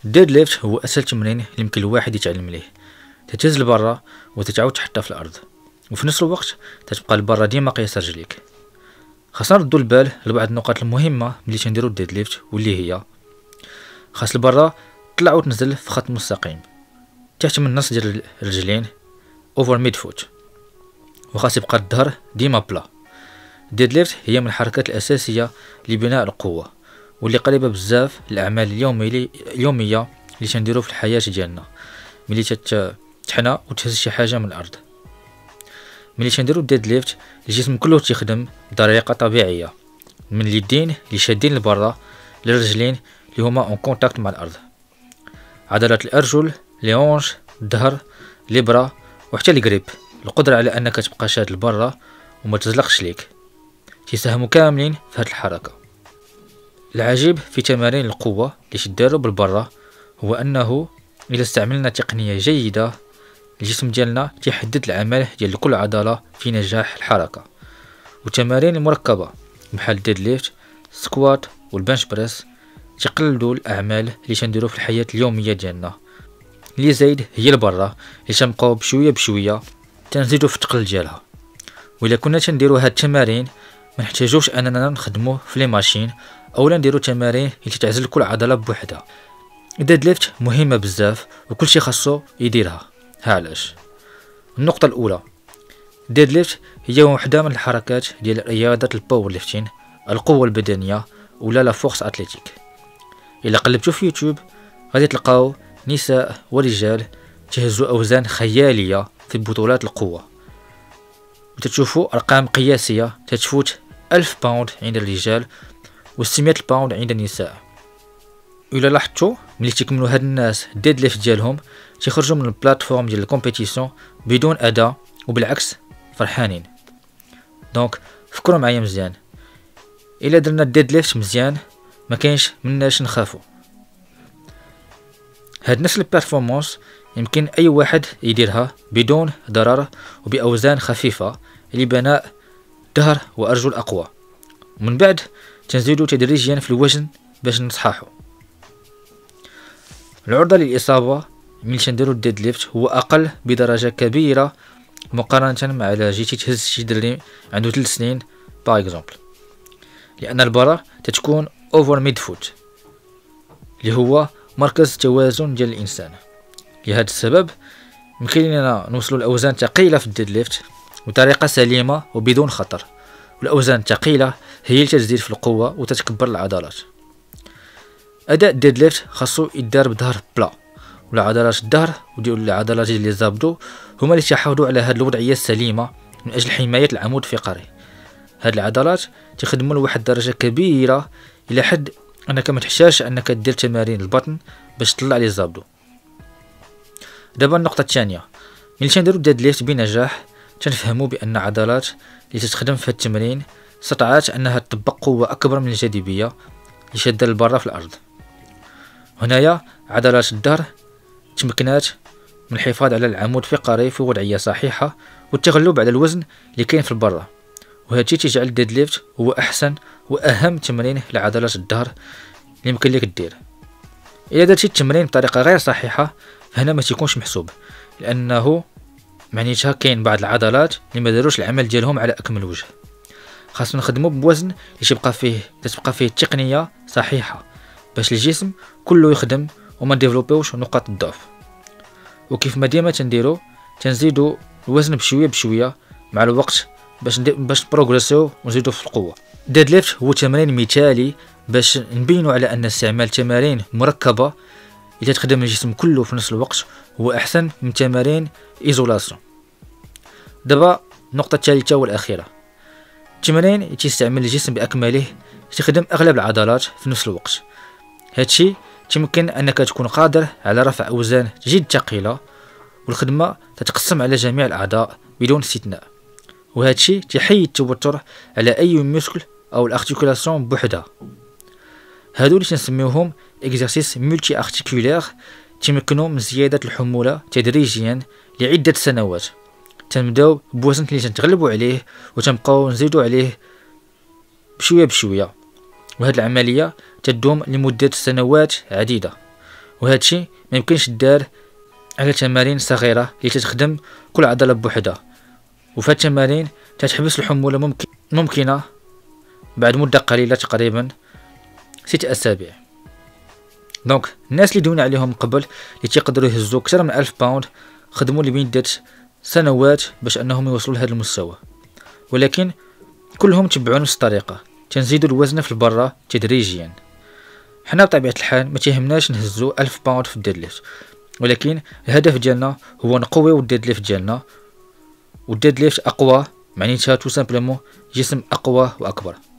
الديد ليفت هو اسهل تمرين يمكن الواحد يتعلم ليه. تتهز لبرا وتتعاود تحطها في الارض، وفي نفس الوقت تتبقى لبرا ديما قياس رجليك. خاصنا نردو البال لبعض النقاط المهمه ملي تنديرو الديد ليفت، واللي هي خاص لبرا طلع وتنزل في خط مستقيم تحت من النص ديال الرجلين اوفر ميد فوت، وخاص يبقى الظهر ديما بلا. الديد ليفت هي من الحركات الاساسيه لبناء القوه، واللي قريبه بزاف الاعمال اليوميه اللي تنديرو في الحياه ديالنا ملي تحنا وتهز شي حاجه من الارض. ملي تنديرو الديد ليفت الجسم كله تيخدم بطريقه طبيعيه، من اليدين اللي شادين لبرا للرجلين اللي هما اون كونتاكت مع الارض، عضلات الارجل، لي هونش، الظهر، لي برا، وحتى القريب، القدره على انك تبقى شاد لبرا وما تزلقش ليك، تساهموا كاملين في هذه الحركه. العجيب في تمارين القوه اللي تداروا بالبرا هو انه اذا استعملنا تقنيه جيده الجسم ديالنا تيحدد العمل ديال كل عضله في نجاح الحركه. والتمارين المركبه بحال الديد ليفت، سكوات والبنش بريس تقلدوا الاعمال اللي تنديروا في الحياه اليوميه ديالنا. اللي زايد هي البرا اللي تنبقاو بشويه بشويه تنزيدوا في الثقل ديالها. وإلا كنا تنديروا هاد التمارين ما نحتاجوش اننا نخدموا في لي ماشين اولا نديروا تمارين اللي تعزل كل عضله بوحدها. الديد ليفت مهمه بزاف وكل شيء خاصو يديرها. ها علاش. النقطه الاولى، الديد ليفت هي وحده من الحركات ديال رياضه الباور ليفتين، القوه البدنيه ولا لا فورس اتليتيك. الا قلبتوا في يوتيوب غادي تلقاو نساء ورجال تهزوا اوزان خياليه في بطولات القوه، وتتشوفوا ارقام قياسيه تتفوت 1000 باوند عند الرجال و 600 باوند عند النساء. الا لاحظتوا ملي تكملوا هاد الناس الديد ليفت ديالهم تيخرجوا من البلاتفورم ديال الكومبيتيسيون بدون اداء وبالعكس فرحانين. دونك فكروا معايا مزيان، الا درنا الديد ليفت مزيان ما كاينش مناش نخافوا. هاد نفس البيرفورمانس يمكن اي واحد يديرها بدون ضرر وباوزان خفيفه لبناء ظهر وارجل اقوى، ومن بعد تنزيدوا تدريجيا في الوزن باش نصححوا. العرضه للاصابه ملي تنديروا الديد ليفت هو اقل بدرجه كبيره مقارنه مع الا جيتي تهز شي دري عنده 3 سنين باغ اكزومبل، لان البرا تتكون اوفر ميد فوت اللي هو مركز التوازن ديال الانسان. لهذا السبب يمكن لنا نوصلوا لاوزان ثقيله في الديد ليفت بطريقه سليمه وبدون خطر، والاوزان الثقيله هي اللي تزيد في القوه وتتكبر العضلات. اداء الديد ليفت خاصو يدار بظهر بلا، ولا عضلات الظهر وديال العضلات اللي زابدو هما اللي تحافظوا على هذه الوضعيه السليمه من اجل حمايه العمود الفقري. هاد العضلات تخدموا لواحد درجه كبيره الى حد انك ما تحتاجش انك دير تمارين البطن باش تطلع لي زابدو. دابا النقطه الثانيه، ملي تنديروا الديد ليفت بنجاح تنفهموا بان عضلات اللي تستخدم في التمرين استطاعت انها تطبق قوه اكبر من الجاذبيه اللي شاده لبرا في الارض. هنايا عضلات الظهر تمكنات من الحفاظ على العمود الفقري في وضعيه صحيحه والتغلب على الوزن اللي كاين في البرا، وهذا تيجعل الديد ليفت هو احسن واهم تمرين لعضلات الظهر اللي يمكن لك دير. الا درتي التمرين بطريقه غير صحيحه فهنا ما تيكونش محسوب، لانه معنيتها كاين بعض العضلات اللي ما داروش العمل ديالهم على اكمل وجه. خاصنا نخدموا بوزن اللي تبقى فيه التقنيه صحيحه باش الجسم كله يخدم وما ديفلوبيوش نقاط الضعف. وكيف ما ديما تنزيدوا الوزن بشويه بشويه مع الوقت باش بروغريسيو ونزيدوا في القوه. الديد ليفت هو تمرين مثالي باش نبينوا على ان استعمال تمارين مركبه اللي تخدم الجسم كله في نفس الوقت هو احسن من تمارين ايزولاسيون. دابا النقطه الثالثه والاخيره، التمرين تيستعمل الجسم باكمله تخدم اغلب العضلات في نفس الوقت. هادشي تمكن انك تكون قادر على رفع اوزان جد ثقيله والخدمه تتقسم على جميع الاعضاء بدون استثناء، وهادشي تحيد التوتر على اي مسكل او الارتيكولاسيون بوحدها. هادو اللي تنسميوهم اكزرسيس مولتي ارتيكولير تمكنوا من زياده الحموله تدريجيا لعده سنوات. تنبداو بوزن اللي تنتغلبوا عليه وتنبقاو نزيدوا عليه بشويه بشويه، وهاد العمليه تدوم لمده سنوات عديده. وهذا الشيء ما يمكنش دار على تمارين صغيره اللي تخدم كل عضله بوحدها. وفي هاد التمارين تتحبس الحموله ممكنه بعد مده قليله، تقريبا 6 أسابيع. دونك الناس اللي دونا عليهم قبل اللي تيقدروا يهزوا اكثر من 1000 باوند خدموا لمده سنوات باش انهم يوصلوا لهذا المستوى، ولكن كلهم تبعوا نفس الطريقه، تنزيدوا الوزن في البرة تدريجيا. حنا بطبيعه الحال ما تيهمناش نهزوا 1000 باوند في الديد ليفت، ولكن الهدف ديالنا هو نقويو الديد ليفت ديالنا، والديد ليفت اقوى معناتها تو سامبلومون جسم اقوى واكبر.